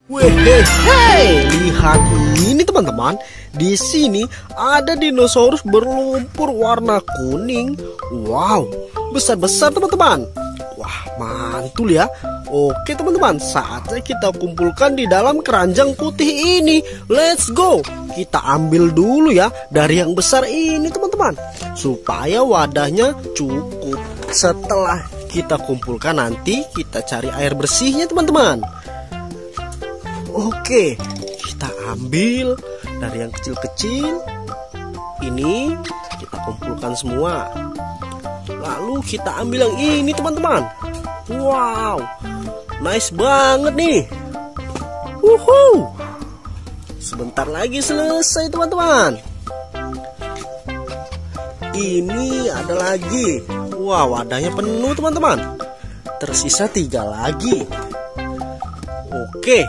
Wehehe, lihat ini teman-teman. Di sini ada dinosaurus berlumpur warna kuning. Wow, besar-besar teman-teman. Wah, mantul ya. Oke teman-teman, saatnya kita kumpulkan di dalam keranjang putih ini. Let's go. Kita ambil dulu ya dari yang besar ini teman-teman, supaya wadahnya cukup. Setelah kita kumpulkan, nanti kita cari air bersihnya teman-teman. Oke, kita ambil dari yang kecil-kecil. Ini kita kumpulkan semua. Lalu kita ambil yang ini teman-teman. Wow, nice banget nih. Wuhu. Sebentar lagi selesai teman-teman. Ini ada lagi. Wow, wadahnya penuh teman-teman. Tersisa 3 lagi. Oke,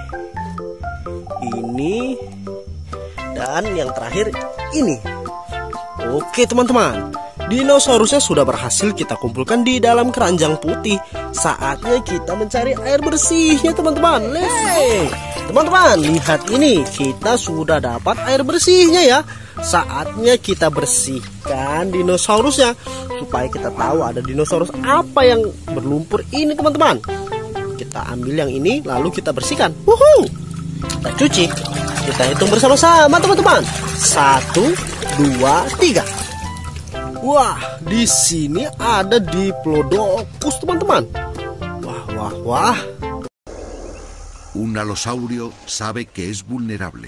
ini dan yang terakhir ini. Oke teman-teman, dinosaurusnya sudah berhasil kita kumpulkan di dalam keranjang putih. Saatnya kita mencari air bersihnya teman-teman. Teman-teman, lihat ini, kita sudah dapat air bersihnya ya. Saatnya kita bersihkan dinosaurusnya, supaya kita tahu ada dinosaurus apa yang berlumpur ini teman-teman. Kita ambil yang ini, lalu kita bersihkan. Wuhu. Kita cuci. Kita hitung bersama-sama teman-teman. 1, 2, 3. Wah, di sini ada Diplodocus teman-teman. Wah. Un alosaurio sabe que es vulnerable.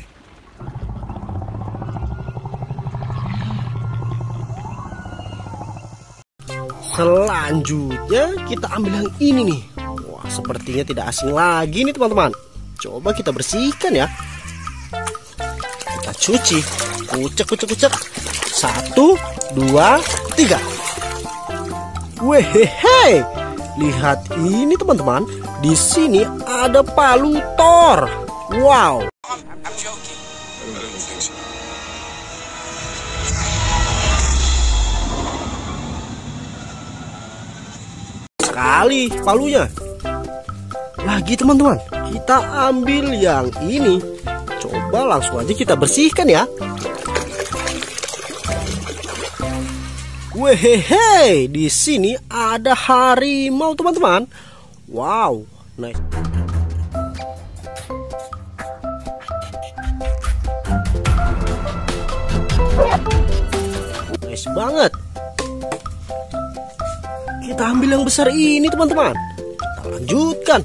Selanjutnya kita ambil yang ini nih. Wah, sepertinya tidak asing lagi nih teman-teman. Coba kita bersihkan ya. Kita cuci. Kucek. 1, 2, 3. Wehehe, lihat ini teman-teman. Di sini ada palu Thor. Wow. Sekali palunya. Lagi teman-teman, kita ambil yang ini. Coba langsung aja kita bersihkan ya. Wehehe, di sini ada harimau teman-teman. Wow, nice. Nice banget. Kita ambil yang besar ini teman-teman. Kita lanjutkan.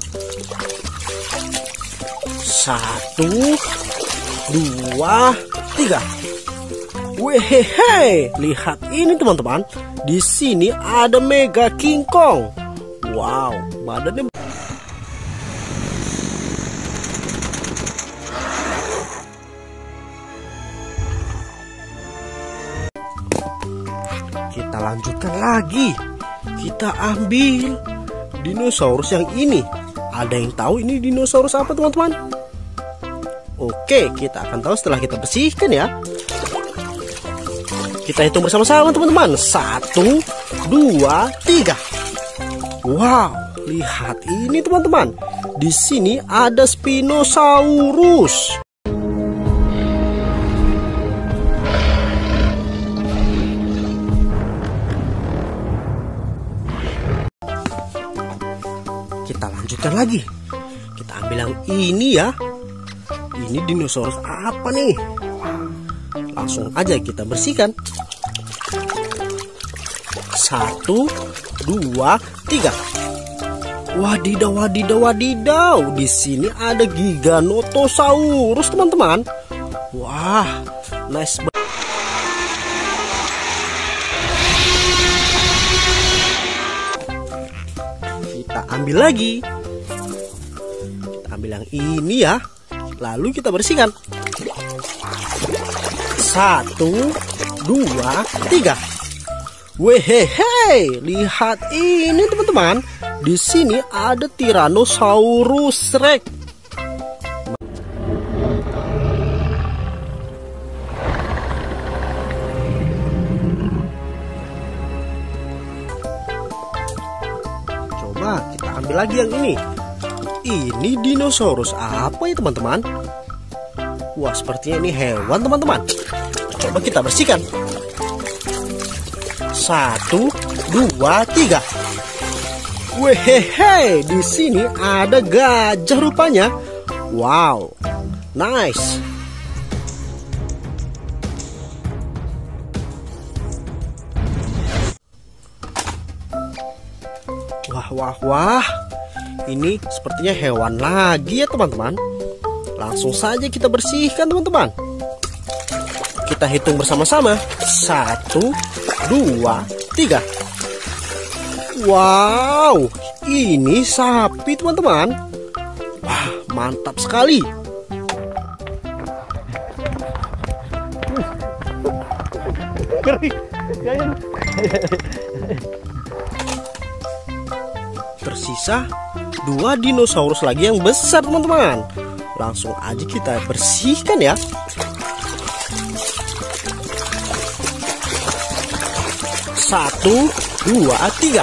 1, 2, 3. Wehehe, lihat ini teman-teman. Di sini ada Mega King Kong. Wow, badannya. Kita lanjutkan lagi. Kita ambil dinosaurus yang ini. Ada yang tahu ini dinosaurus apa teman-teman? Oke, kita akan tahu setelah kita bersihkan ya. Kita hitung bersama-sama teman-teman. 1, 2, 3. Wow, lihat ini teman-teman. Di sini ada Spinosaurus. Kita lanjutkan lagi. Kita ambil yang ini ya. Ini dinosaurus apa nih? Langsung aja kita bersihkan. 1, 2, 3. Wadidaw. Di sini ada Giganotosaurus teman-teman. Wah, nice banget. Kita ambil lagi. Kita ambil yang ini ya. Lalu kita bersihkan. 1, 2, 3. Wehehe, lihat ini teman-teman. Di sini ada Tyrannosaurus Rex. Coba kita ambil lagi yang ini. Ini dinosaurus apa ya teman-teman? Wah, sepertinya ini hewan teman-teman. Coba kita bersihkan. 1, 2, 3. Wehehe, di sini ada gajah rupanya. Wow, nice. Wah. Ini sepertinya hewan lagi ya teman-teman. Langsung saja kita bersihkan teman-teman. Kita hitung bersama-sama. 1, 2, 3. Wow, ini sapi teman-teman. Wah, mantap sekali. Tersisa 2 dinosaurus lagi yang besar teman-teman. Langsung aja kita bersihkan ya. Satu, 2, 3.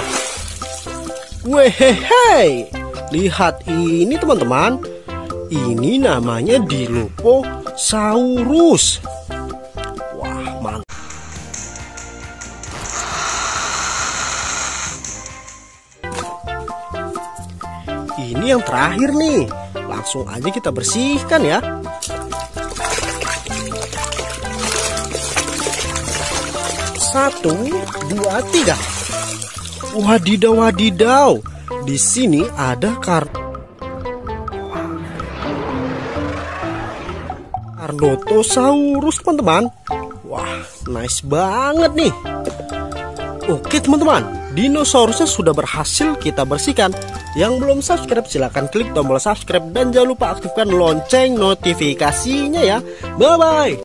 Wehehe, lihat ini teman-teman. Ini namanya Dilophosaurus. Wah, mantap. Ini yang terakhir nih. Langsung aja kita bersihkan ya. Satu, 2, 3. Wadidaw. Di sini ada Carnotaurus teman-teman. Wah, nice banget nih. Oke teman-teman, dinosaurusnya sudah berhasil kita bersihkan. Yang belum subscribe silahkan klik tombol subscribe dan jangan lupa aktifkan lonceng notifikasinya ya. Bye bye.